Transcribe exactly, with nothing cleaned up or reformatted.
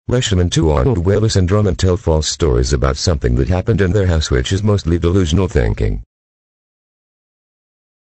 Rashomon two Arnold Whaley syndrome and tell false stories about something that happened in their house, which is mostly delusional thinking.